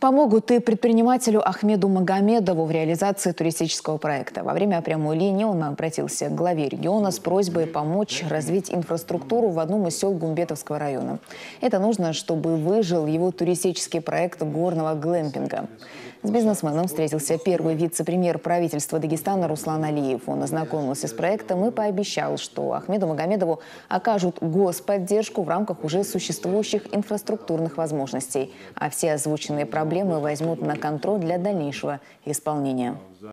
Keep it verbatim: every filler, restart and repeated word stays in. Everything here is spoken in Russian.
Помогут и предпринимателю Ахмеду Магомедову в реализации туристического проекта. Во время прямой линии он обратился к главе региона с просьбой помочь развить инфраструктуру в одном из сел Гумбетовского района. Это нужно, чтобы выжил его туристический проект горного глэмпинга. С бизнесменом встретился первый вице-премьер правительства Дагестана Руслан Алиев. Он ознакомился с проектом и пообещал, что Ахмеду Магомедову окажут господдержку в рамках уже существующих инфраструктурных возможностей, а все озвученные проблемы возьмут на контроль для дальнейшего исполнения.